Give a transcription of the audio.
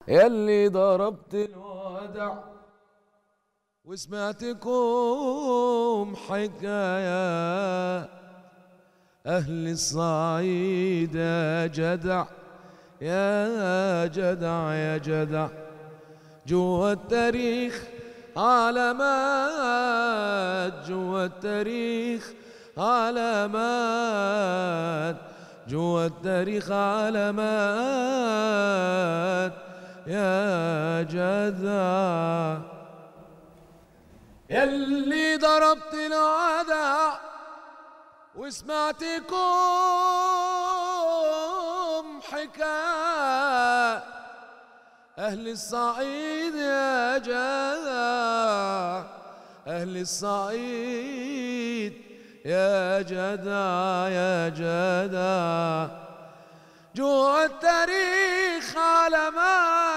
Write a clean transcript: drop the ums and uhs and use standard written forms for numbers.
يلي ضربت الودع وسمعتكم حكاية أهل الصعيد يا جدع يا جدع يا جدع، جوا التاريخ علامات، جوا التاريخ علامات، جوا التاريخ علامات يا جدع. يلي ضربت العدع وسمعتكم حكاية أهل الصعيد يا جدع، أهل الصعيد يا جدع يا جدع، جوا التاريخ علامات